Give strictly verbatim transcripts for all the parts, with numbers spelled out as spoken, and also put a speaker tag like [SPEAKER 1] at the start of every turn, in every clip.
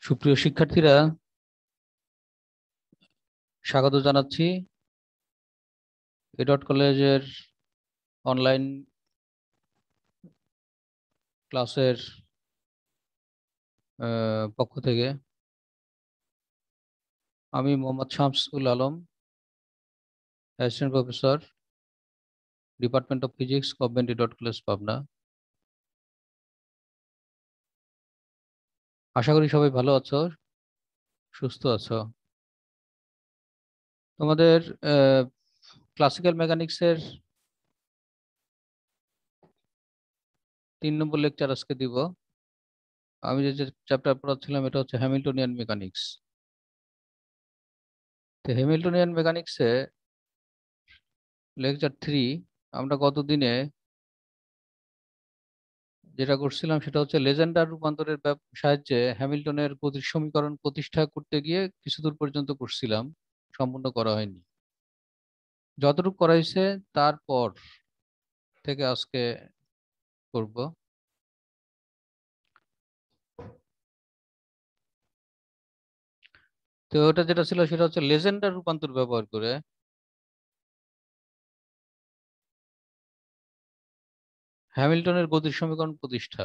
[SPEAKER 1] সুপ্রিয় শিক্ষার্থীরা, স্বাগত জানাচ্ছি এ ডট কলেজের অনলাইন ক্লাসের আহ, পক্ষ থেকে। আমি Mohammad Shamsul Alam, assistant professor, department of physics, government এ ডট কলেজ পাবনা। আশা করি সবাই ভালো আছো, সুস্থ আছো। তোমাদের ক্লাসিক্যাল মেকানিক্সের তিন নম্বর লেকচার আজকে দিব। আমি যে চ্যাপ্টার পড়াচ্ছিলাম এটা হচ্ছে হ্যামিল্টনিয়ান মেকানিক্স। তো হ্যামিল্টনিয়ান মেকানিক্সে লেকচার থ্রি আমরা গতদিনে যেটা করছিলাম সেটা হচ্ছে লেজেন্ডার রূপান্তরের ব্যাপ- সাহায্যে হ্যামিল্টনের গতির সমীকরণ প্রতিষ্ঠা করতে গিয়ে কিছু দূর পর্যন্ত করছিলাম, সম্পূর্ণ করা হয়নি। যতটুকু করা হয়েছে তারপর থেকে আজকে করব। তো ওটা যেটা ছিল সেটা হচ্ছে লেজেন্ডার রূপান্তর ব্যবহার করে হ্যামিল্টনের গতির সমীকরণ প্রতিষ্ঠা।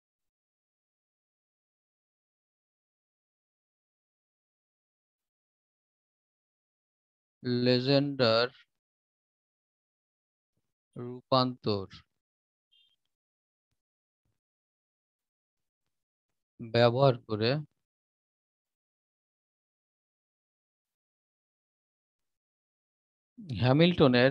[SPEAKER 1] লেজেন্ডার রূপান্তর ব্যবহার করে হ্যামিল্টনের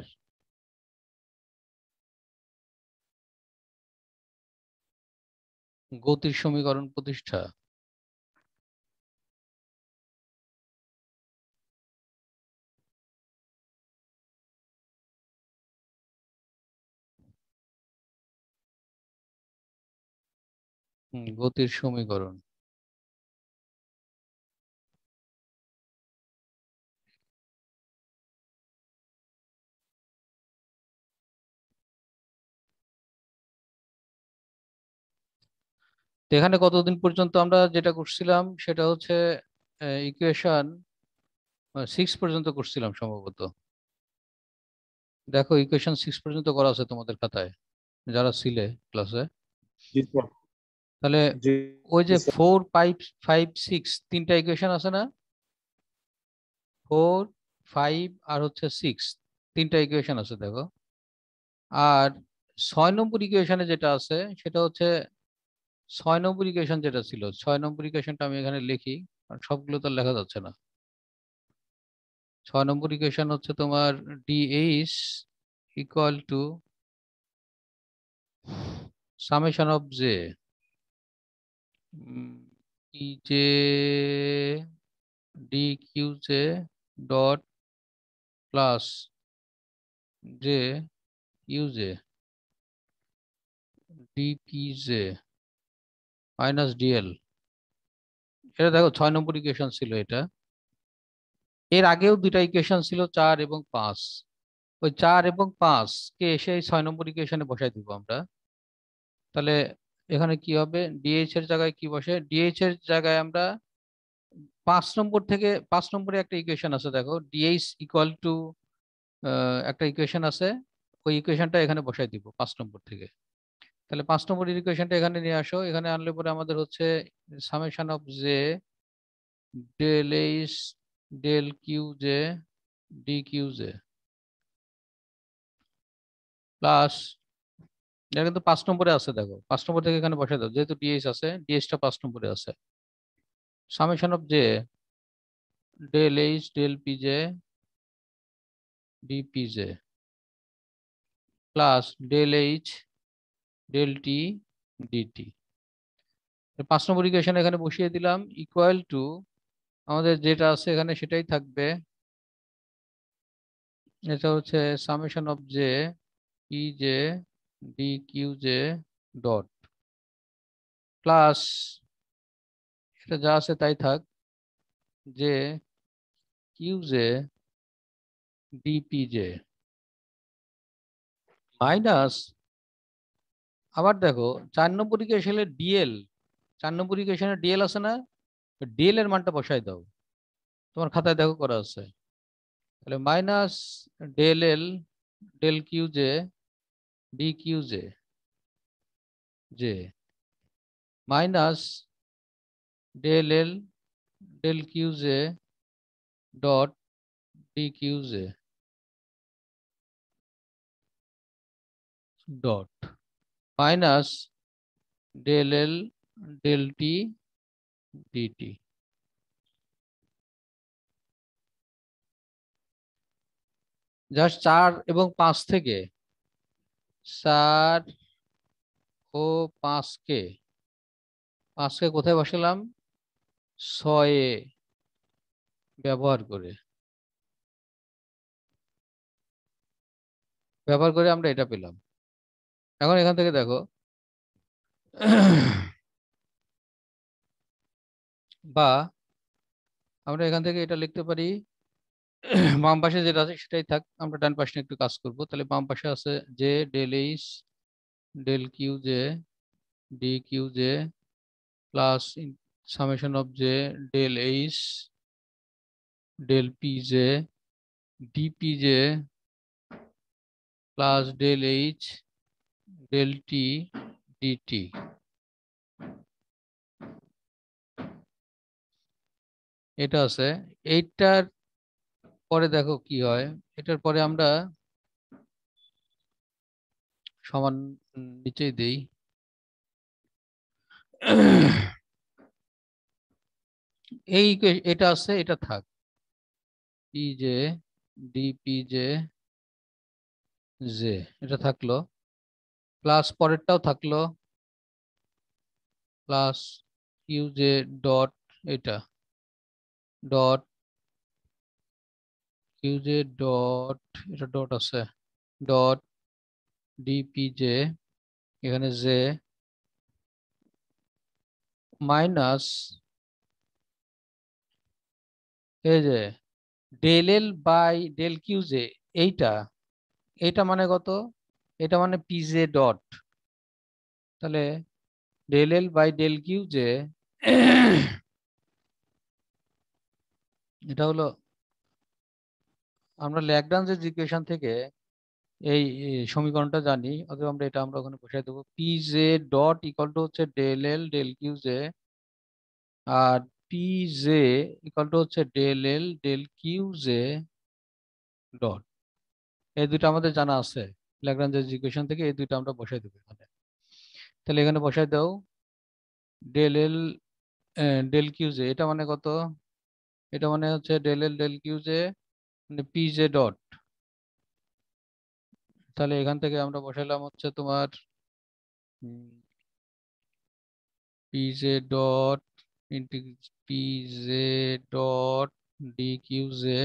[SPEAKER 1] গতির সমীকরণ প্রতিষ্ঠা। হুম, গতির সমীকরণ। তো এখানে কতদিন পর্যন্ত আমরা যেটা করছিলাম সেটা হচ্ছে ইকুয়েশন সিক্স পর্যন্ত করছিলাম সম্ভবত। দেখো, ইকুয়েশন সিক্স পর্যন্ত করা আছে তোমাদের খাতায় যারা ছিলে ক্লাসে।
[SPEAKER 2] জি স্যার।
[SPEAKER 1] তাহলে
[SPEAKER 2] জি
[SPEAKER 1] ওই যে
[SPEAKER 2] sir.
[SPEAKER 1] Four five five six তিনটা ইকুয়েশন আছে না? ফোর, ফাইভ আর হচ্ছে সিক্স, তিনটা ইকুয়েশন আছে দেখো। আর ছয় নম্বর ইকুয়েশনে যেটা আছে সেটা হচ্ছে ছয় নম্বর ইকুয়েশন যেটা ছিল, ছয় নম্বর ইকুয়েশনটা আমি এখানে লিখি, কারণ সবগুলো তো লেখা যাচ্ছে না। ছয় নম্বর ইকুয়েশন হচ্ছে তোমার DH equal to summation of J E J D Q J dot plus J U J D P J minus DL. এটা দেখো ছয় নম্বর ইকুয়েশন ছিল এটা। এর আগেও দুইটা ইকুয়েশন ছিল, চার এবং পাঁচ। ওই চার এবং পাঁচ কে এসে এই ছয় নম্বর ইকুয়েশনে বসাই দিব আমরা। তাহলে এখানে কি হবে, ডিএইচ এর জায়গায় কি বসে, ডিএইচ এর জায়গায় আমরা পাঁচ নম্বর থেকে, পাঁচ নম্বরে একটা ইকুয়েশন আছে দেখো, ডিএইচ ইকুয়াল টু একটা ইকুয়েশন আছে, ওই ইকুয়েশনটা এখানে বসাই দিব পাঁচ নম্বর থেকে। তাহলে পাঁচ নম্বর ইকুয়েশনটা এখানে নিয়ে আসো, এখানে আনলে পরে আমাদের হচ্ছে summation of J del H del Q J D Q J plus, এটা কিন্তু পাঁচ নম্বরে আছে দেখো, পাঁচ নম্বর থেকে এখানে বসাই দাও, যেহেতু ডিএইচ আছে, ডিএইচটা পাঁচ নম্বরে আছে। Summation of J del H del P J D P J plus del H del T DT. পাঁচ নম্বর ইকুয়েশন এখানে বসিয়ে দিলাম, ইকুয়াল টু আমাদের যেটা আছে এখানে সেটাই থাকবে। এটা হচ্ছে summation of J E J D Q J dot plus, এটা যা আছে তাই থাক, J Q J DP J minus, আবার দেখো চার নম্বর ইকুয়েশনে ডিএল, চার নম্বর ইকুয়েশনে ডিএল আছে না? ডিএল এর মানটা বসাই দাও, তোমার খাতায় দেখো করা আছে। তাহলে minus del L del Q J D Q J J minus del L del Q J dot D Q J dot minus del L del T DT. Just চার এবং পাঁচ থেকে চার ও পাঁচকে পাঁচকে কোথায় বসালাম? ছয়ে ব্যবহার করে ব্যবহার করে আমরা এটা পেলাম। এখন এখান থেকে দেখো বা আমরা এখান থেকে এটা লিখতে পারি, বাম পাশে যেটা আছে সেটাই থাক, আমরা ডান পাশে একটু কাজ করব। তাহলে বাম পাশে আছে যে del H del Q J D Q J plus summation of J del H del P J D P J plus del H del T DT. এটা আছে। এইটার পরে দেখো কি হয়, এটার পরে আমরা সমান নিচেই দেই। এই এটা আছে, এটা থাক, P J D P J J এটা থাকলো, প্লাস পরেরটাও থাকলো প্লাস কিউ জে ডট এটা ডট কিউ জে ডট এটা ডট আছে ডট ডিপি জে এখানে জে মাইনাস এই যে del L by del Q J এইটা এইটা মানে কত? এটা মানে পি জে ডট, তাহলে del L by del Q J এটা হলো আমরা ল্যাগ্রাঞ্জের ইকুয়েশন থেকে এই এই সমীকরণটা জানি, অতএব আমরা এটা আমরা ওখানে বসাই দেবো। P J dot equal to হচ্ছে del L del Q J, আর পি জে ইকুয়াল টু হচ্ছে del L del Q J dot. এই দুটো আমাদের জানা আছে ল্যাগ্রাঞ্জের ইকুয়েশন থেকে, এই দুটো আমরা বসাই দেবো এখানে। তাহলে এখানে বসাই দাও del L del Q J এটা মানে কত? এটা মানে হচ্ছে del L del Q J মানে পি জে ডট। তাহলে এখান থেকে আমরা বসাইলাম হচ্ছে তোমার P J dot into P J dot D Q J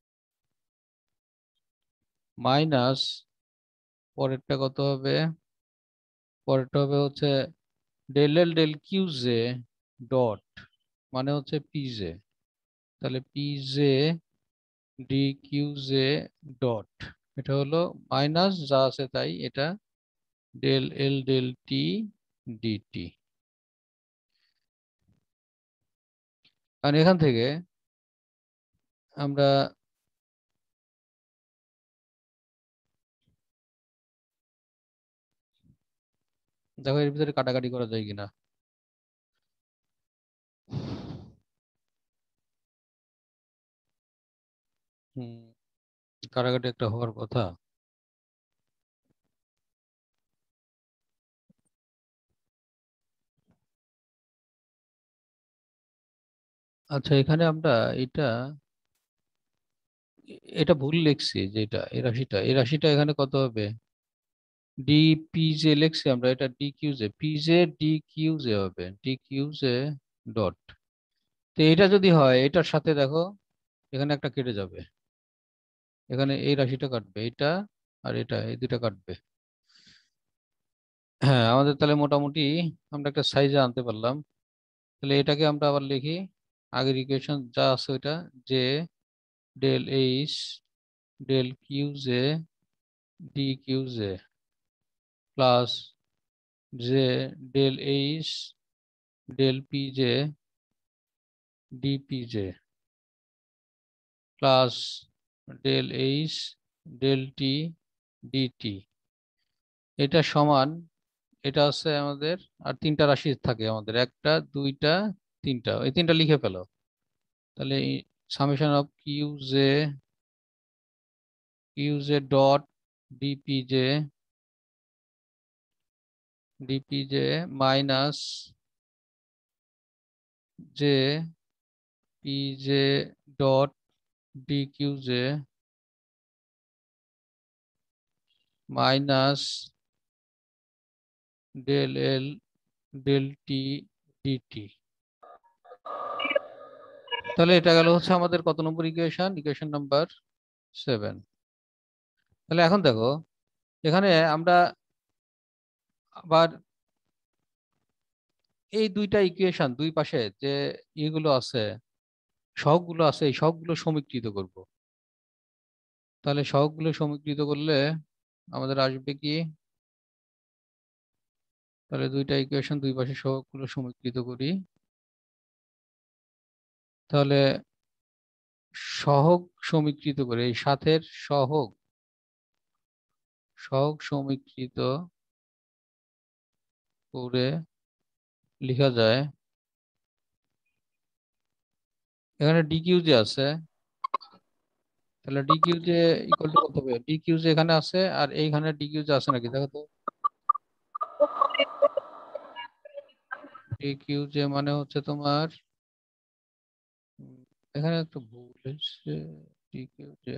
[SPEAKER 1] minus পরেরটা কত হবে? পরেরটা হবে হচ্ছে del L del Q J dot মানে হচ্ছে পি জে, তাহলে P J D Q J dot এটা হলো মাইনাস যা আছে তাই এটা del L del T DT. কারণ এখান থেকে আমরা দেখো এর ভিতরে কাটাকাটি করা যায় কিনা। হম, কাটাকাটি একটা হওয়ার কথা। আচ্ছা এখানে আমরা এটা এটা ভুল লিখছি, যেটা এই রাশিটা এই রাশিটা এখানে কত হবে? ডি পি জে লিখছি আমরা, এটা D Q J P J D Q J হবে ডি কিউ জে ডট। তো এটা যদি হয় এটার সাথে দেখো এখানে একটা কেটে যাবে, এখানে এই রাশিটা কাটবে এটা, আর এটা এই দুটা কাটবে। হ্যাঁ আমাদের তাহলে মোটামুটি আমরা একটা সাইজে আনতে পারলাম। তাহলে এটাকে আমরা আবার লিখি, আগের ইকুয়েশন যা আছে ওইটা, যে del H del Q J D Q J plus J del H del P J DPJ plus del H del T DT, এটা সমান, এটা আছে আমাদের, আর তিনটা রাশি থাকে আমাদের, একটা দুইটা তিনটা, এই তিনটা লিখে ফেলো। তাহলে summation of Q J Q J dot DPJ DPJ minus J PJ dot DQJ minus del L del T DT. তাহলে এটা গেল হচ্ছে আমাদের কত নম্বর ইকুয়েশন? Equation number seven. তাহলে এখন দেখো, এখানে আমরা আবার এই দুইটা ইকুয়েশন, দুই পাশে যে ইগুলো আছে, সহগগুলো আছে, এই সহগগুলো সমীকৃত করব। তাহলে সহগগুলো সমীকৃত করলে আমাদের আসবে কি? তাহলে দুইটা ইকুয়েশন, দুই পাশে সহগগুলো সমীকৃত করি। তাহলে সহগ সমীকৃত করে, এই সাথের সহগ সহগ সমীকৃত করে লেখা যায়, এখানে ডিকিউ যে আছে, তাহলে ডিকিউ যে ইকুয়াল টু কত হবে? ডিকিউ যে এখানে আছে, আর এইখানে ডিকিউ যে আছে নাকি দেখো তো। ডিকিউ যে মানে হচ্ছে তোমার, উম, এখানে একটু ভুল হয়েছে। ডিকিউ যে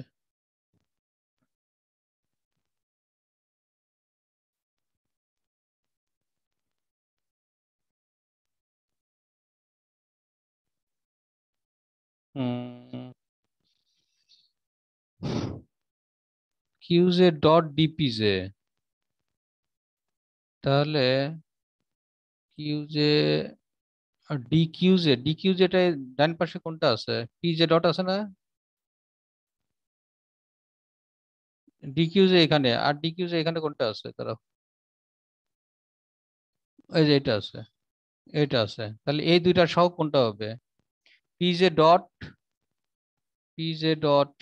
[SPEAKER 1] Q J dot DP J, তাহলে Q J DQ J DQ যেটা ডান পাশে কোনটা আছে? পি জে ডট আছে না? ডিকিউ যে এখানে, আর ডিকিউ যে এখানে কোনটা আছে তারা? এই যে এটা আছে, এটা আছে। তাহলে এই দুইটার সহগ কোনটা হবে? P J dot P J dot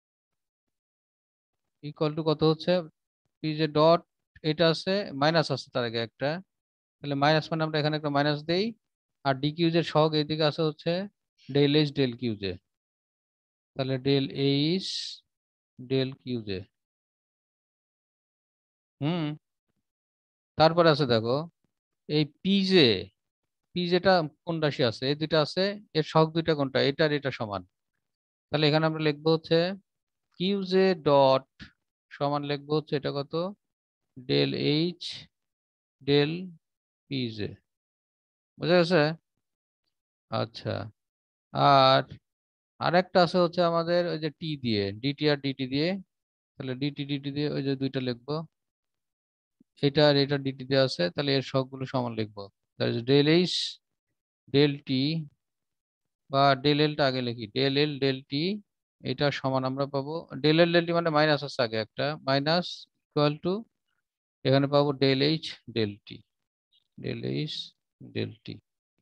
[SPEAKER 1] equal to কত হচ্ছে? পি জে ডট, এটা আছে, মাইনাস আছে তার আগে একটা, তাহলে মাইনাস মানে আমরা এখানে একটা মাইনাস দেই। আর ডি কিউজের সহগ এইদিকে আছে হচ্ছে ডেল এইচ ডেল কিউজে, তাহলে ডেল এইচ ডেল কিউজে। হুম। তারপরে আছে দেখো, এই পিজে পিজেটা কোন রাশি আছে? এই দুইটা আছে, এর সহগ দুইটা কোনটা? এটা আর এটা সমান। তাহলে এখানে আমরা লিখবো হচ্ছে কিউজে ডট সমান, লিখবো হচ্ছে এটা কত? Del H del PJ. বুঝা গেছে? আচ্ছা। আর আরেকটা আছে হচ্ছে আমাদের ওই যে টি দিয়ে, ডিটি আর ডিটি দিয়ে, তাহলে ডিটি ডিটি দিয়ে ওই যে দুইটা লিখবো, এটা আর এটা ডিটি দিয়ে আছে, তাহলে এর সবগুলো সমান লিখবো। তাহলে ডেল এইচ ডেল টি, বা ডেল এলটা আগে লিখি, ডেল এল ডেল টি, এটা সমান আমরা পাবো ডেল এল ডেল টি মানে মাইনাস আছে আগে একটা, মাইনাস ইকুয়াল টু এখানে পাবো del H del T, del H del T.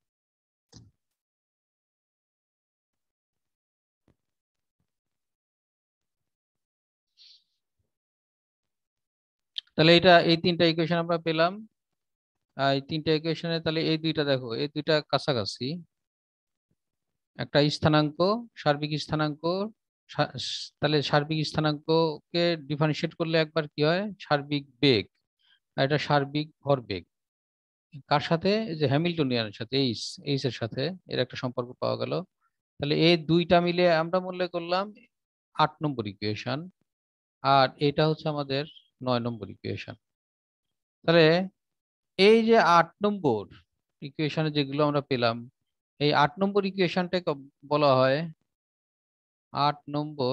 [SPEAKER 1] তাহলে এটা, এই তিনটা ইকুয়েশন আমরা পেলাম। আর এই তিনটা ইকুয়েশনে তাহলে এই দুইটা দেখো, এই দুইটা কাছাকাছি, একটা স্থানাঙ্ক, সার্বিক স্থানাঙ্ক, সা- তাহলে সার্বিক স্থানাঙ্ককে ডিফারেন্সিয়েট করলে একবার কি হয়? সার্বিক বেগ। আর এটা সার্বিক ভরবেগ। কার সাথে? এই যে হ্যামিল্টনিয়ানের সাথে, এইচ এইচ এর সাথে এর একটা সম্পর্ক পাওয়া গেল। তাহলে এই দুইটা মিলে আমরা মূল্য করলাম আট নম্বর ইকুয়েশন, আর এটা হচ্ছে আমাদের নয় নম্বর ইকুয়েশন। তাহলে এই যে আট নম্বর ইকুয়েশনে যেগুলো আমরা পেলাম, এই আট নম্বর ইকুয়েশনটাকে বলা হয়, আট নম্বর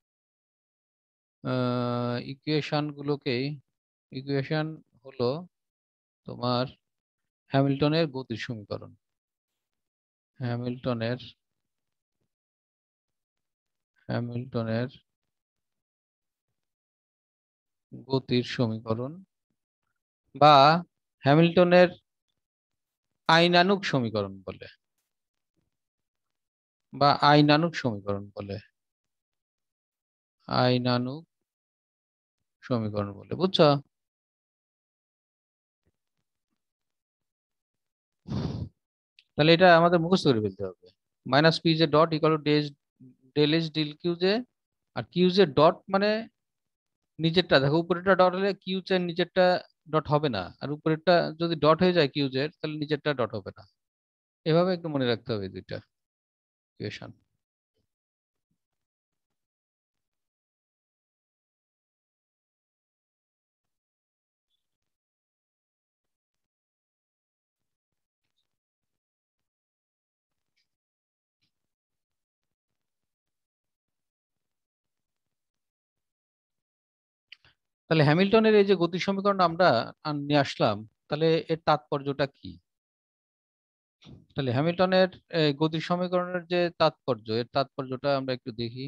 [SPEAKER 1] ইকুয়েশন গুলোকে, ইকুয়েশন হলো তোমার হ্যামিল্টনের গতির সমীকরণ। হ্যামিল্টনের হ্যামিল্টনের গতির সমীকরণ, বা হ্যামিল্টনের আইনানুগ সমীকরণ বলে। বা আইনানুগ সমীকরণ বলে, আইনানুগ সমীকরণ বলে, বুঝছো? তাহলে এটা আমাদের মুখস্থ করে ফেলতে হবে। Minus P J dot equal to del del S del Q J. আর কিউ জে ডট মানে নিচেরটা, দেখো উপরেরটা ডট হলে কিউ জের নিচেরটা ডট হবে না, আর উপরেরটা যদি ডট হয়ে যায় কিউ জের, তাহলে নিচেরটা ডট হবে না। এভাবে একটু মনে রাখতে হবে দুইটা ইকুয়েশন। তাহলে হ্যামিল্টনের এই যে গতি সমীকরণ আমরা আন- নিয়ে আসলাম, তাহলে এর তাৎপর্যটা কি? তাহলে হ্যামিল্টনের এই গতি সমীকরণের যে তাৎপর্য, এর তাৎপর্যটা আমরা একটু দেখি।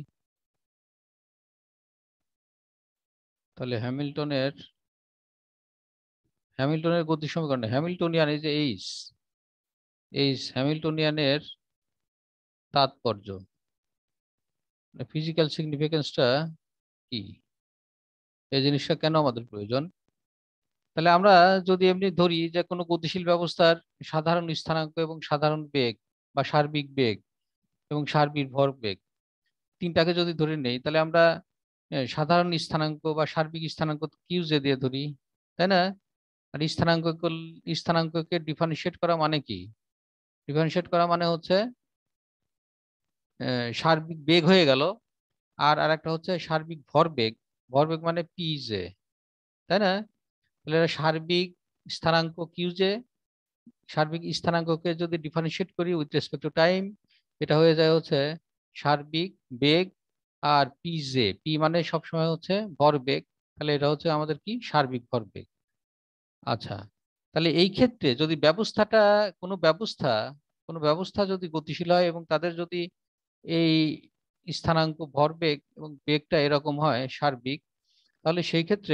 [SPEAKER 1] তাহলে হ্যামিল্টনের হ্যামিল্টনের গতি সমীকরণ, হ্যামিল্টনিয়ান এই যে এইচ, এইচ হ্যামিল্টনিয়ানের তাৎপর্য, ফিজিক্যাল সিগনিফিকেন্সটা কি, এই জিনিসটা কেন আমাদের প্রয়োজন? তাহলে আমরা যদি এমনি ধরি যে কোনো গতিশীল ব্যবস্থার সাধারণ স্থানাঙ্ক এবং সাধারণ বেগ বা সার্বিক বেগ এবং সার্বিক ভরবেগ, তিনটাকে যদি ধরে নেই, তাহলে আমরা আহ, সাধারণ স্থানাঙ্ক বা সার্বিক স্থানাঙ্ক কিউ জে দিয়ে ধরি, তাই না? আর স্থানাঙ্ক স্থানাঙ্ককে ডিফারেন্সিয়েট করা মানে কি? ডিফারেন্সিয়েট করা মানে হচ্ছে আহ, সার্বিক বেগ হয়ে গেল। আর আরেকটা হচ্ছে সার্বিক ভরবেগ, ভরবেগ মানে পি জে, তাই না? তাহলে এটা সার্বিক স্থানাঙ্ক কিউ জে, সার্বিক স্থানাঙ্ককে যদি ডিফারেন্সিয়েট করি উইথ রেসপেক্ট টু টাইম, এটা হয়ে যায় হচ্ছে সার্বিক বেগ। আর পি জে, পি মানে সবসময় হচ্ছে ভরবেগ, তাহলে এটা হচ্ছে আমাদের কি সার্বিক ভরবেগ। আচ্ছা, তাহলে এই ক্ষেত্রে যদি ব্যবস্থাটা, কোনো ব্যবস্থা কোনো ব্যবস্থা যদি গতিশীল হয় এবং তাদের যদি এই স্থানাঙ্ক ভরবেগ এবং বেগটা এরকম হয় সার্বিক, তাহলে সেই ক্ষেত্রে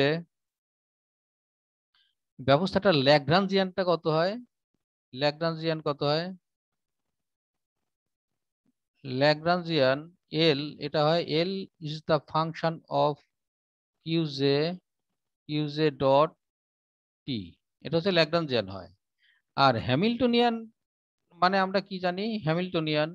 [SPEAKER 1] ব্যবস্থাটার ল্যাগ্রাঞ্জিয়ানটা কত হয়? ল্যাগ্রাঞ্জিয়ান কত হয়? ল্যাগ্রাঞ্জিয়ান এল, এটা হয় L is the function of QJ, QJ dot T, এটা হচ্ছে ল্যাগ্রাঞ্জিয়ান হয়। আর হ্যামিল্টনিয়ান মানে আমরা কি জানি? হ্যামিল্টনিয়ান,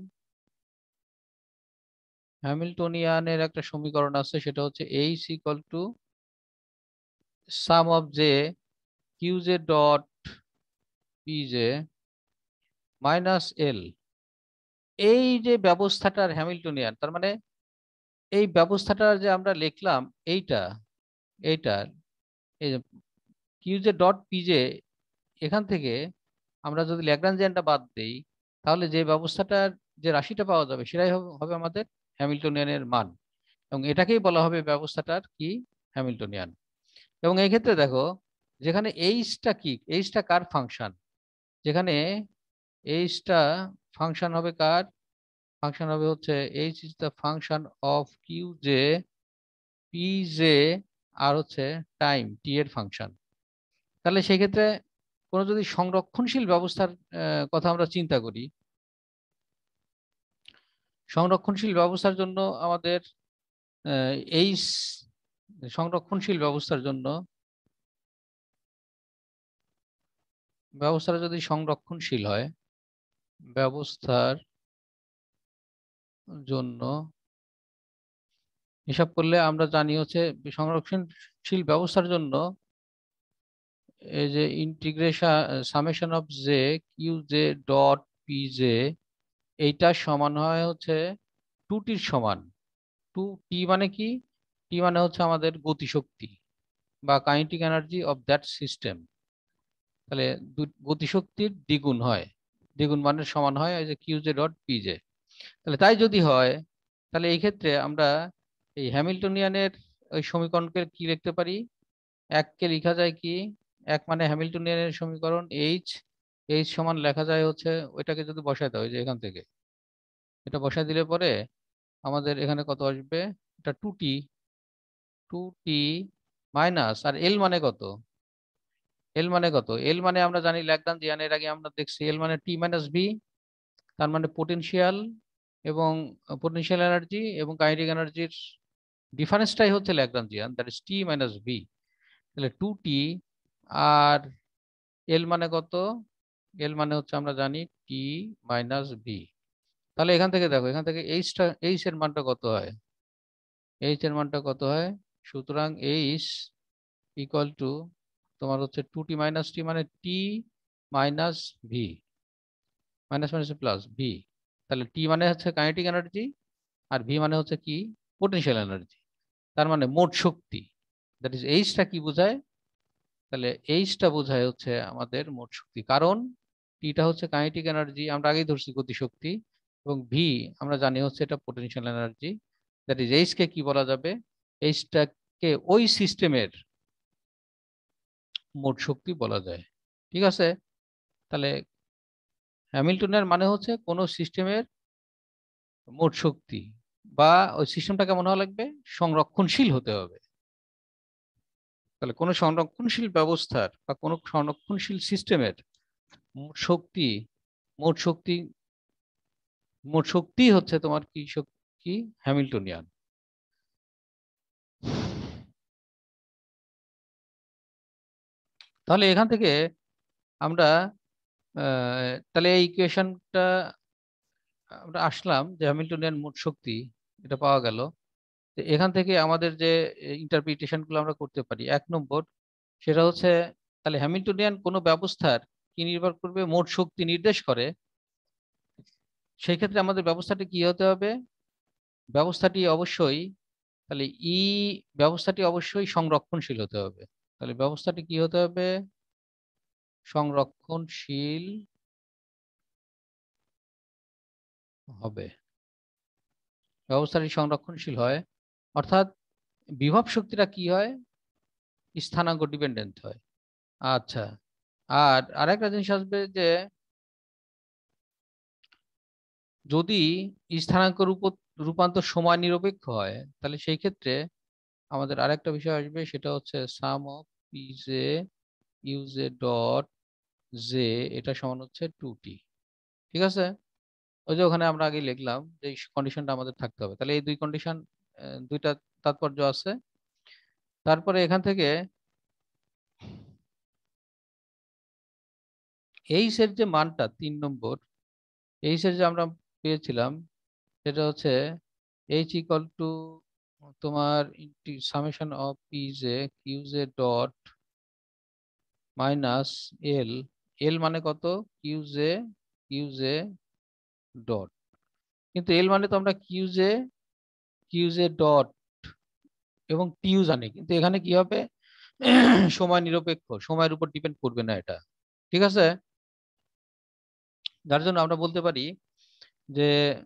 [SPEAKER 1] হ্যামিল্টনিয়ানের একটা সমীকরণ আছে, সেটা হচ্ছে H equal to sum of J QJ dot PJ minus L. এই যে ব্যবস্থাটার হ্যামিল্টনিয়ান, তার মানে এই ব্যবস্থাটা যে আমরা লিখলাম, এইটা এইটা এই কিউজে ডট পিজে, এখান থেকে আমরা যদি ল্যাগ্রাঞ্জিয়ানটা বাদ দেই, তাহলে যে ব্যবস্থাটার যে রাশিটা পাওয়া যাবে সেটাই হবে হবে আমাদের হ্যামিল্টনিয়ানের মান, এবং এটাকেই বলা হবে ব্যবস্থাটার কি, হ্যামিল্টনিয়ান। এবং এই ক্ষেত্রে দেখো, যেখানে এইচটা কি, এইচটা কার ফাংশন, যেখানে এইচটা ফাংশন হবে কার, ফাংশন হবে হচ্ছে H is the function of Q J P J, আর হচ্ছে টাইম টি এর ফাংশন। তাহলে সেই ক্ষেত্রে কোনো যদি সংরক্ষণশীল ব্যবস্থার আহ, কথা আমরা চিন্তা করি, সংরক্ষণশীল ব্যবস্থার জন্য আমাদের আহ, এই স- সংরক্ষণশীল ব্যবস্থার জন্য, ব্যবস্থাটা যদি সংরক্ষণশীল হয়, ব্যবস্থার জন্য হিসাব করলে আমরা জানি হচ্ছে সংরক্ষণশীল ব্যবস্থার জন্য এই যে integration summation of J Q J dot P J, এইটা সমান হয় হচ্ছে টু টির সমান। টু টি মানে কি? টি মানে হচ্ছে আমাদের গতিশক্তি বা kinetic energy of that system. তাহলে দু- গতিশক্তির দ্বিগুণ হয়, দ্বিগুণ মানের সমান হয় এই যে কিউজে ডট পিজে। তাহলে তাই যদি হয়, তাহলে এই ক্ষেত্রে আমরা এই হ্যামিল্টনিয়ানের ওই সমীকরণকে কি লিখতে পারি? এককে লেখা যায় কি, এক মানে হ্যামিল্টনিয়ানের সমীকরণ এইচ, এইচ সমান লেখা যায় হচ্ছে, ওইটাকে যদি বসায় দাও, ওই যে এখান থেকে এটা বসায় দিলে পরে আমাদের এখানে কত আসবে, এটা two T, two T minus, আর এল মানে কত? এল মানে কত? এল মানে আমরা জানি ল্যাগ্রাঞ্জিয়ান, এর আগে আমরা দেখছি এল মানে টি মাইনাস ভি, তার মানে পোটেনশিয়াল এবং পোটেনশিয়াল এনার্জি এবং কাইনেটিক এনার্জির ডিফারেন্সটাই হচ্ছে Lagrangian, that is T minus V. তাহলে টু টি আর এল মানে কত? এল মানে হচ্ছে আমরা জানি টি মাইনাস ভি। তাহলে এখান থেকে দেখো, এখান থেকে এইচটা এইচ এর মানটা কত হয়? এইচ এর মানটা কত হয়? সুতরাং এইচ ইকুয়াল টু তোমার হচ্ছে টু টি মাইনাস টি মানে T minus V, minus minus plus V. তাহলে টি মানে হচ্ছে কাইনেটিক এনার্জি আর ভি মানে হচ্ছে কি? Potential energy. তার মানে মোট শক্তি, দ্যাট ইজ এইচটা কি বোঝায়? তাহলে এইচটা বোঝায় হচ্ছে আমাদের মোট শক্তি, কারণ টিটা হচ্ছে কাইনেটিক এনার্জি, আমরা আগেই ধরছি গতিশক্তি, এবং ভি আমরা জানি হচ্ছে এটা potential energy. That is H কে কি বলা যাবে? এইচটাকে ওই সিস্টেমের মোট শক্তি বলা যায়। ঠিক আছে? তাহলে হ্যামিল্টনের মানে হচ্ছে কোন সিস্টেমের মোট শক্তি, বা ওই সিস্টেমটা কেমন হওয়া লাগবে? সংরক্ষণশীল হতে হবে। তাহলে কোন সংরক্ষণশীল ব্যবস্থার বা কোন সংরক্ষণশীল সিস্টেমের মোট শক্তি, মোট শক্তি মোট শক্তি হচ্ছে তোমার কি শক্তি? হ্যামিল্টনিয়ান। তাহলে এখান থেকে আমরা তাহলে এই ইকুয়েশনটা আমরা আসলাম যে হ্যামিল্টনিয়ান মোট শক্তি এটা পাওয়া গেল। এখান থেকে আমাদের যে ইন্টারপ্রিটেশন গুলো আমরা করতে পারি, এক নম্বর সেটা হচ্ছে তাহলে হ্যামিল্টনিয়ান কোনো ব্যবস্থার কি নির্ভর করবে? মোট শক্তি নির্দেশ করে। সেই ক্ষেত্রে আমাদের ব্যবস্থাটি কি হতে হবে? ব্যবস্থাটি অবশ্যই তাহলে ই ব্যবস্থাটি অবশ্যই সংরক্ষণশীল হতে হবে। তাহলে ব্যবস্থাটি কি হতে হবে? সংরক্ষণশীল হবে। ব্যবস্থাটি সংরক্ষণশীল হয় অর্থাৎ বিভব শক্তিটা কি হয়? স্থানাঙ্ক ডিপেন্ডেন্ট হয়। আচ্ছা, আর আরেকটা জিনিস আসবে যে যদি স্থানাঙ্ক রূপান্তর সময় নিরপেক্ষ হয়, তাহলে সেই ক্ষেত্রে আমাদের আরেকটা বিষয় আসবে, সেটা হচ্ছে sum of P J U J dot J, এটা সমান হচ্ছে টু টি। ঠিক আছে? ওই যে ওখানে আমরা আগে লিখলাম যে কন্ডিশনটা আমাদের থাকতে হবে। তাহলে এই দুই কন্ডিশন, দুইটা তাৎপর্য আছে। তারপরে এখান থেকে এইচ এর যে মানটা তিন নম্বর, এইচ এর যে আমরা পেয়েছিলাম সেটা হচ্ছে এইচ ইকুয়াল টু তোমার summation of P J Q J dot minus L. L মানে কত? Q J Q J dot, কিন্তু এল মানে তো আমরা Q J Q J dot এবং টিউ জানি, কিন্তু এখানে কি হবে? সময় নিরপেক্ষ, সময়ের উপর ডিপেন্ড করবে না এটা। ঠিক আছে? যার জন্য আমরা বলতে পারি যে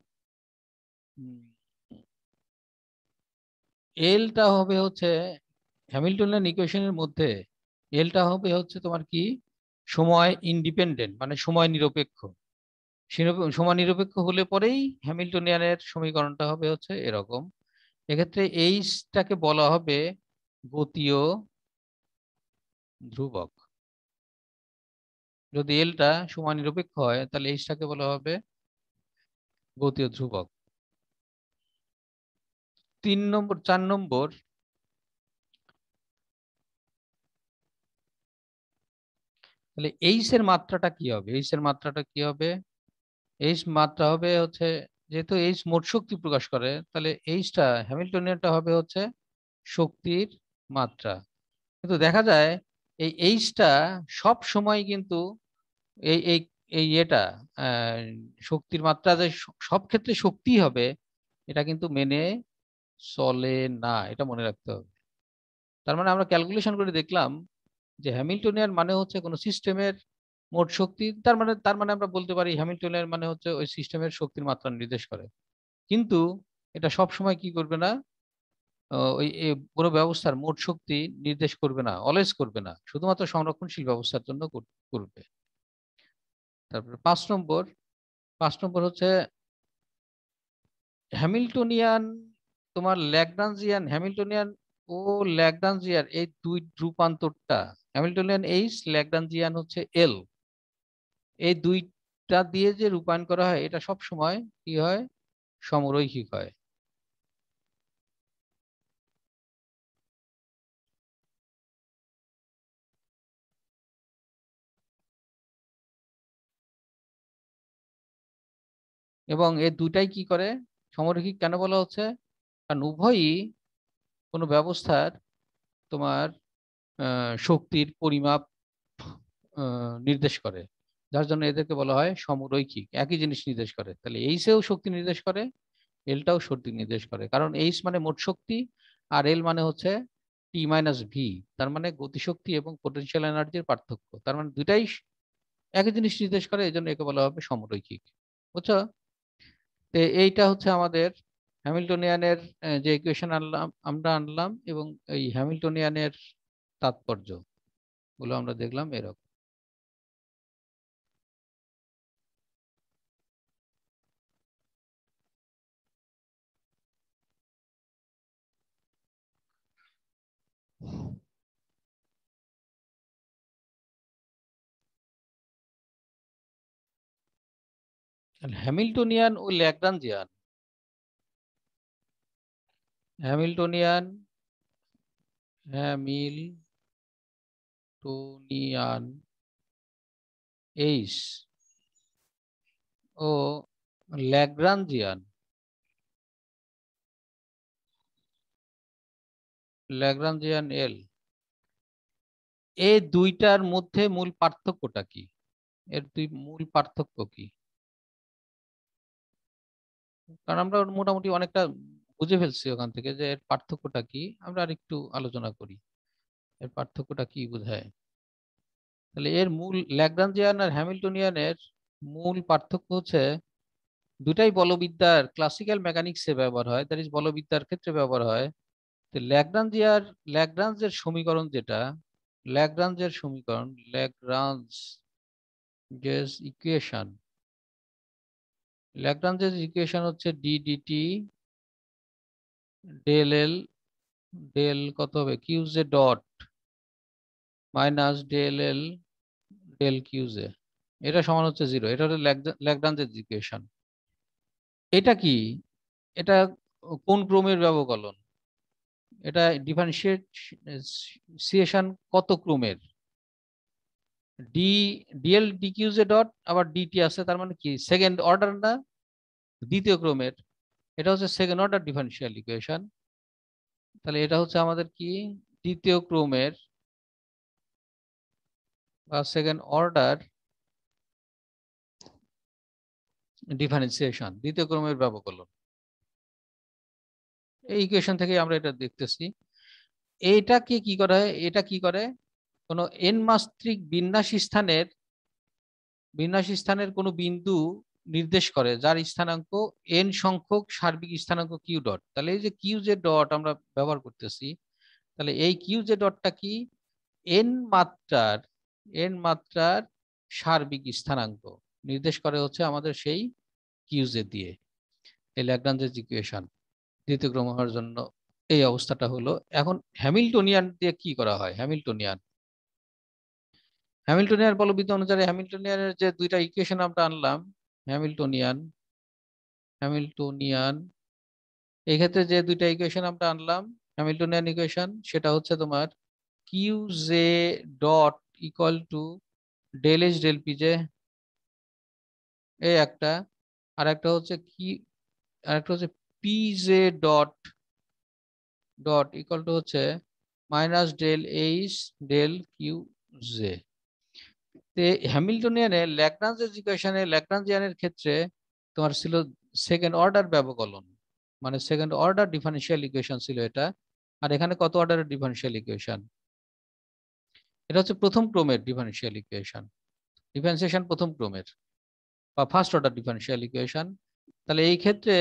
[SPEAKER 1] এলটা হবে হচ্ছে হ্যামিল্টনিয়ান ইকুয়েশনের মধ্যে, এলটা হবে হচ্ছে তোমার কি? সময় ইন্ডিপেন্ডেন্ট, মানে সময় নিরপেক্ষ। সময় নিরপেক্ষ হলে পরেই হ্যামিল্টনিয়ানের সমীকরণটা হবে হচ্ছে এরকম। এক্ষেত্রে এইচটাকে বলা হবে গতীয় ধ্রুবক। যদি এলটা সময় নিরপেক্ষ হয় তাহলে এইচটাকে বলা হবে গতীয় ধ্রুবক। তিন নম্বর চার নম্বর তাহলে এইচ এর মাত্রাটা কি হবে? এইচ এর মাত্রাটা কি হবে? এইচ মাত্রা হবে হচ্ছে, যেহেতু এইচ মোট শক্তি প্রকাশ করে, তাহলে এইচটা হ্যামিল্টনিয়ানটা হবে হচ্ছে শক্তির মাত্রা। কিন্তু দেখা যায় এই এইচটা সব সময় কিন্তু এই এই এই এটা শক্তির মাত্রা যে সব ক্ষেত্রে শক্তি হবে, এটা কিন্তু মেনে চলে না, এটা মনে রাখতে হবে। তার মানে আমরা ক্যালকুলেশন করে দেখলাম যে হ্যামিল্টনিয়ান মানে হচ্ছে কোনো সিস্টেমের মোট শক্তি, তার মানে তার মানে আমরা বলতে পারি হ্যামিল্টনিয়ান মানে হচ্ছে ওই সিস্টেমের শক্তির মাত্রা নির্দেশ করে। কিন্তু এটা সব সময় কি করবে না? ওই পুরো ব্যবস্থার মোট শক্তি নির্দেশ করবে না, অলওয়েজ করবে না, শুধুমাত্র সংরক্ষণশীল ব্যবস্থার জন্য করবে। তারপরে পাঁচ নম্বর পাঁচ নম্বর হচ্ছে হ্যামিল্টনিয়ান তোমার ল্যাগ্রাঞ্জিয়ান, হ্যামিল্টনিয়ান ও ল্যাগ্রাঞ্জিয়ান এই দুই রূপান্তরটা, হ্যামিল্টনিয়ান এইচ, ল্যাগ্রাঞ্জিয়ান হচ্ছে এল, এই দুইটা দিয়ে যে রূপায়ণ করা হয় এটা সব সময় কি হয়? সমরৈখিক হয়। এবং এই দুটাই কি করে সমরৈখিক কেন বলা হচ্ছে? কারণ উভয়ই কোনো ব্যবস্থার তোমার শক্তির পরিমাপ নির্দেশ করে, যার জন্য এদেরকে বলা হয় সমরৈখিক। একই জিনিস নির্দেশ করে, তাহলে এইচেও শক্তি নির্দেশ করে, এলটাও শক্তি নির্দেশ করে। কারণ এইচ মানে মোট শক্তি আর এল মানে হচ্ছে টি মাইনাস ভি, তার মানে গতিশক্তি এবং পোটেনশিয়াল এনার্জির পার্থক্য। তার মানে দুটাই একই জিনিস নির্দেশ করে, এই জন্য একে বলা হবে সমরৈখিক। বুঝছো? তো এইটা হচ্ছে আমাদের হ্যামিল্টনিয়ানের যে ইকুয়েশন আনলাম আমরা আনলাম, এবং এই হ্যামিল্টনিয়ানের তাৎপর্য গুলো আমরা দেখলাম এরকম। হ্যামিল্টনিয়ান ও ল্যাগ্রাঞ্জিয়ান হ্যামিল্টনিয়ান হ্যামিল্টনিয়ান এইচ ও ল্যাগ্রাঞ্জিয়ান ল্যাগ্রাঞ্জিয়ান এল, এই দুইটার মধ্যে মূল পার্থক্যটা কি? এর দুই মূল পার্থক্য কি? কারণ আমরা মোটামুটি অনেকটা বুঝে ফেলছি ওখান থেকে যে এর পার্থক্যটা কি, আমরা আর একটু আলোচনা করি এর পার্থক্যটা কি বোঝায়। তাহলে এর মূল ল্যাগ্রাঞ্জিয়ান আর হ্যামিল্টনিয়ানের মূল পার্থক্য হচ্ছে দুটাই বলবিদ্যার ক্লাসিক্যাল মেকানিক্সে ব্যবহার হয়, দ্যাট ইজ বলবিদ্যার ক্ষেত্রে ব্যবহার হয়। তো ল্যাগ্রাঞ্জিয়ার ল্যাগ্রাঞ্জের সমীকরণ যেটা, ল্যাগ্রাঞ্জের সমীকরণ ল্যাগ্রাঞ্জ ইকুয়েশন ল্যাগ্রাঞ্জের ইকুয়েশন হচ্ছে D DT del L del কত হবে Q J dot minus del L del Q J, এটা সমান হচ্ছে জিরো। এটা হলো ল্যাগ্রাঞ্জের ইকুয়েশন। এটা কি? এটা কোন ক্রমের ব্যবকলন? এটা ডিফারেন্সিয়েশন কত ক্রমের? ডি ডিএল ডিকিউজে ডট আবার ডিটি আছে, তার মানে কি সেকেন্ড অর্ডার না দ্বিতীয় ক্রমের? এটা হচ্ছে সেকেন্ড অর্ডার ডিফারেন্সিয়াল ইকুয়েশন। তাহলে এটা হচ্ছে আমাদের কি দ্বিতীয় ক্রমের বা সেকেন্ড অর্ডার ডিফারেন্সিয়েশন, দ্বিতীয় ক্রমের ব্যবকলন। এই ইকুয়েশন থেকে আমরা এটা দেখতেছি। এইটাকে কি করে? এটা কি করে কোন এন মাত্রিক বিন্যাস স্থানের বিন্যাস স্থানের কোনো বিন্দু নির্দেশ করে যার স্থানাঙ্ক এন সংখ্যক সার্বিক স্থানাঙ্ক কিউ ডট। তাহলে এই যে কিউ জে ডট আমরা ব্যবহার করতেছি, তাহলে এই কিউ জে ডটটা কি এন মাত্রার এন মাত্রার সার্বিক স্থানাঙ্ক নির্দেশ করে হচ্ছে আমাদের সেই কিউ জে দিয়ে। এই ল্যাগ্রাঞ্জের ইকুয়েশন দ্বিতীয় ক্রম হওয়ার জন্য এই অবস্থাটা হলো। এখন হ্যামিল্টনিয়ান দিয়ে কি করা হয়? হ্যামিল্টনিয়ান হ্যামিল্টনিয়ান বলবিদ্যা অনুসারে হ্যামিল্টনিয়ানের যে দুইটা ইকুয়েশন আমরা আনলাম, হ্যামিল্টনিয়ান হ্যামিল্টনিয়ান এই ক্ষেত্রে যে দুইটা ইকুয়েশন আমরা আনলাম হ্যামিল্টনিয়ান ইকুয়েশন, সেটা হচ্ছে তোমার Q J dot equal to del H del P J, এই একটা। আর একটা হচ্ছে কি, আর একটা হচ্ছে P J dot dot equal to হচ্ছে minus del H del Q J. হ্যামিল্টনিয়ানের ল্যাগ্রাঞ্জের ইকুয়েশনে ল্যাগ্রাঞ্জিয়ানের ক্ষেত্রে তোমার ছিল সেকেন্ড অর্ডার ব্যবকলন, মানে সেকেন্ড অর্ডার ডিফারেন্সিয়াল ইকুয়েশন ছিল এটা। আর এখানে কত অর্ডারের ডিফারেন্সিয়াল ইকুয়েশন? এটা হচ্ছে প্রথম ক্রমের ডিফারেন্সিয়াল ইকুয়েশন, ডিফারেন্সিয়েশন প্রথম ক্রমের বা ফার্স্ট অর্ডার ডিফারেন্সিয়াল ইকুয়েশন। তাহলে এই ক্ষেত্রে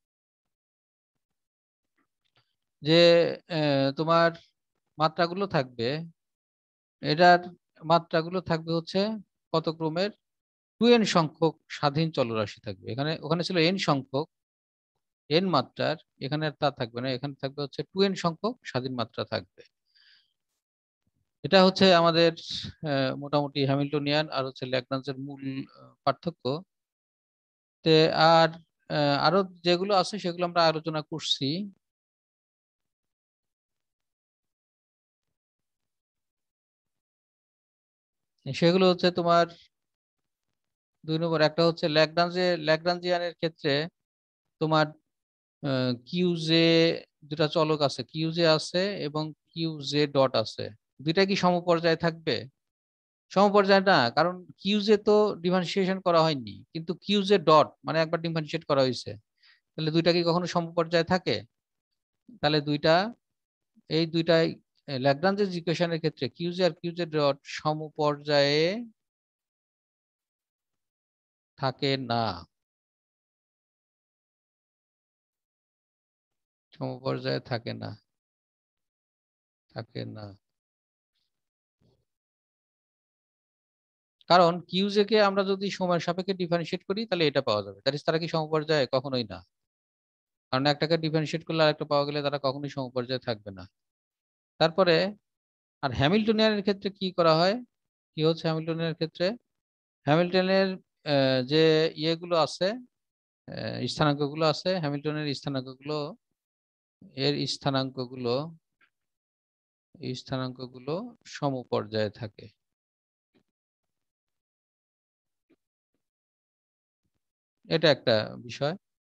[SPEAKER 1] যে তোমার মাত্রাগুলো থাকবে, এটার মাত্রাগুলো থাকবে হচ্ছে কত ক্রমের? টু এন সংখ্যক স্বাধীন চলরাশি থাকবে এখানে। ওখানে ছিল এন সংখ্যক এন মাত্রার, এখানে তা থাকবে না, এখানে থাকবে হচ্ছে টু এন সংখ্যক স্বাধীন মাত্রা থাকবে। এটা হচ্ছে আমাদের মোটামুটি হ্যামিল্টনিয়ান আর হচ্ছে ল্যাগ্রাঞ্জের মূল পার্থক্য। তে আর আরো যেগুলো আছে সেগুলো আমরা আলোচনা করছি। সেগুলো হচ্ছে তোমার দুই নম্বর একটা হচ্ছে ল্যাগ্রাঞ্জে ল্যাগ্রাঞ্জিয়ানের ক্ষেত্রে তোমার কিউ জে দুটা চলক আছে, কিউ জে আছে এবং কিউ জে ডট আছে। দুইটা কি সমপর্যায়ে থাকবে? সমপর্যায়ে না, কারণ কিউ জে তো ডিফারেন্সিয়েশন করা হয়নি, কিন্তু কিউ জে ডট মানে একবার ডিফারেন্সিয়েট করা হয়েছে। তাহলে দুইটা কি কখনো সমপর্যায়ে থাকে? তাহলে দুইটা এই দুইটাই ল্যাগ্রাঞ্জেস ইকুয়েশনের ক্ষেত্রে কিউ জে আর কিউ জে ডট সমপর্যায়ে থাকে না। সমপর্যায়ে থাকে না, থাকে না। কারণ কিউজে কে আমরা যদি সময়ের সাপেক্ষে ডিফারেন্সিয়েট করি তাহলে এটা পাওয়া যাবে, দ্যাট ইজ তারা কি সমপর্যায়ে? কখনোই না। কারণ একটাকে ডিফারেন্সিয়েট করলে আরেকটা পাওয়া গেলে তারা কখনোই সমপর্যায়ে থাকবে না। তারপরে আর হ্যামিল্টনিয়ানের ক্ষেত্রে কি করা হয়? কি হচ্ছে হ্যামিল্টনিয়ানের ক্ষেত্রে? হ্যামিল্টনের আহ, যে ইয়েগুলো আছে, আহ, স্থানাঙ্কগুলো আছে, হ্যামিল্টনের স্থানাঙ্কগুলো, এর স্থানাঙ্কগুলো এই স্থানাঙ্কগুলো সমপর্যায়ে থাকে। এটা একটা বিষয়।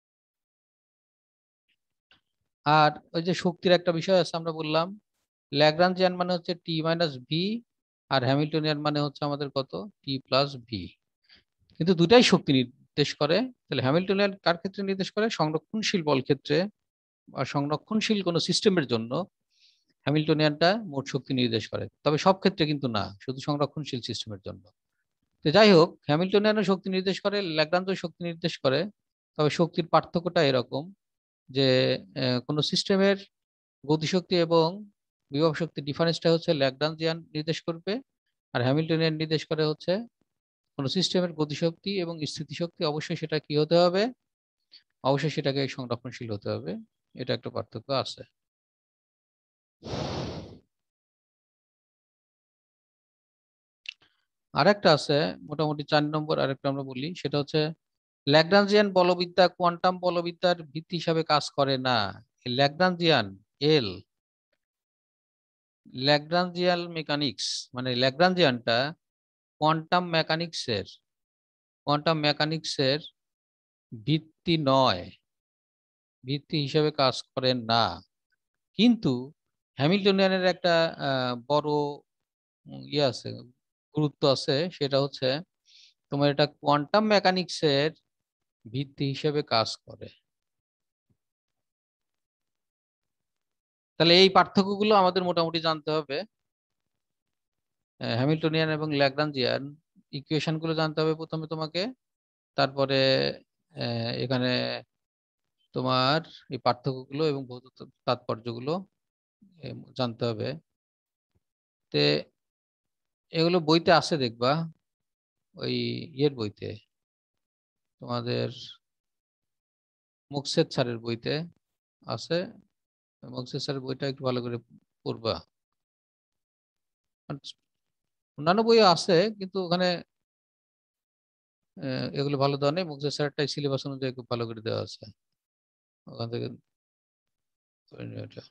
[SPEAKER 1] আর ওই যে শক্তির একটা বিষয় আছে, আমরা বললাম ল্যাগ্রাঞ্জিয়ান মানে হচ্ছে টি মাইনাস ভি, আর হ্যামিল্টনিয়ান মানে হচ্ছে আমাদের কত? T plus V. কিন্তু দুটাই শক্তি নির্দেশ করে। তাহলে হ্যামিল্টনিয়ান কার ক্ষেত্রে নির্দেশ করে? সংরক্ষণশীল বল ক্ষেত্রে বা সংরক্ষণশীল কোনো সিস্টেমের জন্য হ্যামিল্টনিয়ানটা মোট শক্তি নির্দেশ করে, তবে সব ক্ষেত্রে কিন্তু না, শুধু সংরক্ষণশীল সিস্টেমের জন্য। তো যাই হোক, হ্যামিল্টনিয়ানও শক্তি নির্দেশ করে, ল্যাগ্রাঞ্জও শক্তি নির্দেশ করে। তবে শক্তির পার্থক্যটা এরকম যে আহ, কোনো সিস্টেমের গতিশক্তি এবং বিভব শক্তি ডিফারেন্সটা হচ্ছে ল্যাগ্রাঞ্জিয়ান নির্দেশ করবে, আর হ্যামিল্টনিয়ান নির্দেশ করে হচ্ছে কোনো সিস্টেমের গতিশক্তি এবং স্থিতিশক্তি অবশ্যই সেটা কি হতে হবে? অবশ্যই সেটাকে সংরক্ষণশীল হতে হবে। এটা একটা পার্থক্য আছে। আরেকটা আছে, মোটামুটি চার নম্বর আরেকটা আমরা বলি, সেটা হচ্ছে ল্যাগ্রাঞ্জিয়ান বলবিদ্যা কোয়ান্টাম বলবিদ্যার ভিত্তি হিসাবে কাজ করে না। ল্যাগ্রাঞ্জিয়ান এল ল্যাগ্রাঞ্জিয়ান মেকানিক্স মানে ল্যাগ্রাঞ্জিয়ানটা কোয়ান্টাম মেকানিক্সের কোয়ান্টাম মেকানিক্সের ভিত্তি নয়, ভিত্তি হিসেবে কাজ করে না। কিন্তু হ্যামিল্টনিয়ানের একটা আহ, বড় উম, ইয়ে আছে, গুরুত্ব আছে, সেটা হচ্ছে তোমার এটা কোয়ান্টাম মেকানিক্সের ভিত্তি হিসেবে কাজ করে। তাহলে এই পার্থক্যগুলো আমাদের মোটামুটি জানতে হবে। আহ, হ্যামিল্টনিয়ান এবং ল্যাগ্রাঞ্জিয়ান ইকুয়েশন গুলো জানতে হবে প্রথমে তোমাকে। তারপরে আহ, এখানে তোমার এই পার্থক্যগুলো এবং ভৌত তাৎপর্যগুলো এ, জানতে হবে। তে এগুলো বইতে আছে দেখবা, ওই ইয়ের বইতে, তোমাদের মুকসেদ স্যারের বইতে আছে। মুকসেদ স্যারের বইটা একটু ভালো করে পড়বা। আর অন্যান্য বইও আছে, কিন্তু ওখানে আহ, এগুলো ভালো দেওয়া নেই, মুকসেদ স্যারটাই সিলেবাস অনুযায়ী খুব ভালো করে দেওয়া আছে, ওখান থেকে করে নিও এটা।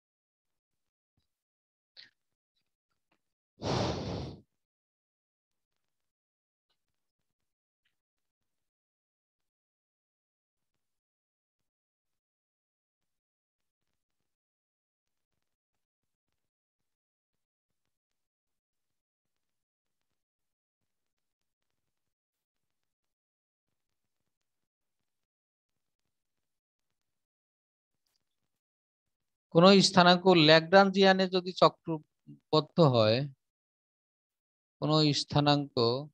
[SPEAKER 1] কোন স্থানাঙ্ক ল্যাগ্রাঞ্জিয়ানে যদি চক্রবদ্ধ হয়, কোন স্থানাঙ্ক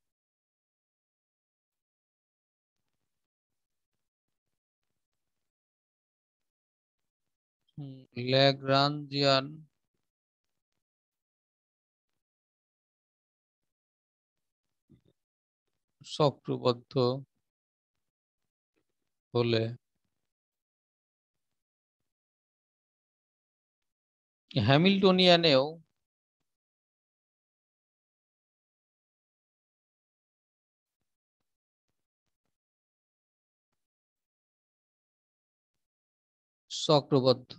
[SPEAKER 1] হুম, ল্যাগ্রাঞ্জিয়ান চক্রবদ্ধ হলে হ্যামিল্টনিয়ানেও চক্রবদ্ধ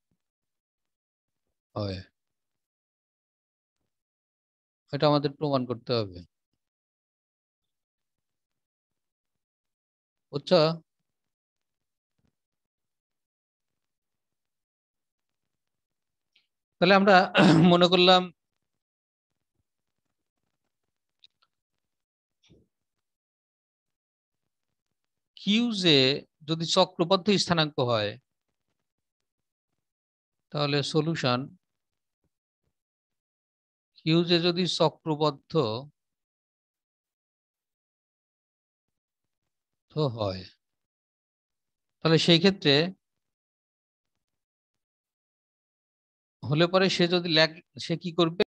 [SPEAKER 1] হয়, এটা আমাদের প্রমাণ করতে হবে। বুঝছো? তাহলে আমরা মনে করলাম কিউজে যদি চক্রবদ্ধ স্থানাঙ্ক হয় তাহলে সলিউশন কিউজে যদি চক্রবদ্ধ তো হয় তাহলে সেই ক্ষেত্রে হলে পরে সে যদি ল্যাগ সে কি করবে,